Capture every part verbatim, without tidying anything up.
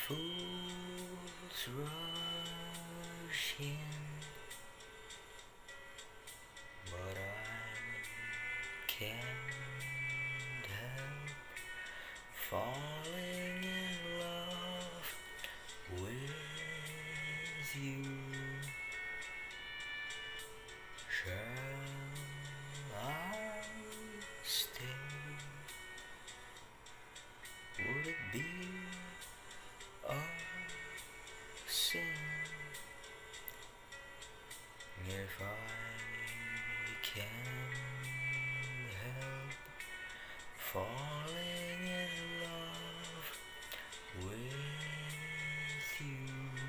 Fools rush in, but I can't help falling in love with you. Shall I stay? Would it be a sin if I can't help falling in love with you?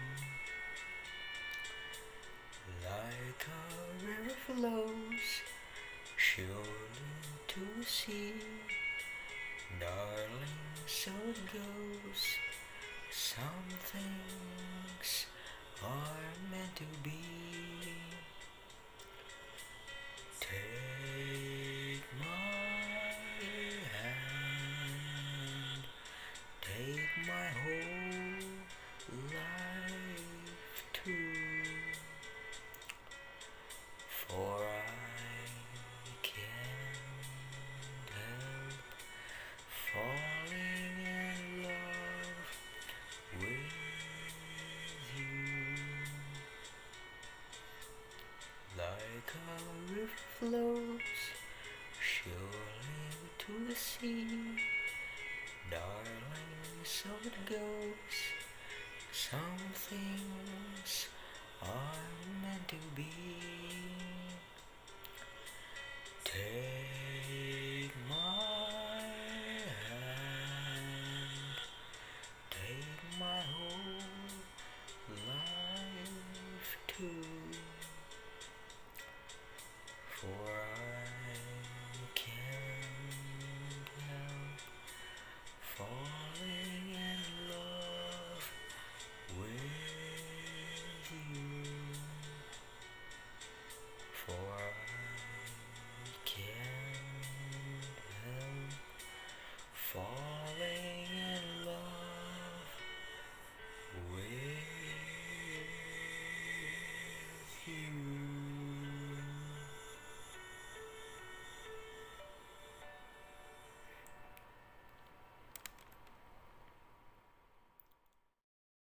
Like a river flows surely to the sea, darling, so it goes. Some things are meant to be. Take my hand, take my whole life too, for I can't help falling in love with you. Like a river flows surely to the sea, darling, so it goes. Some things are meant to be. Take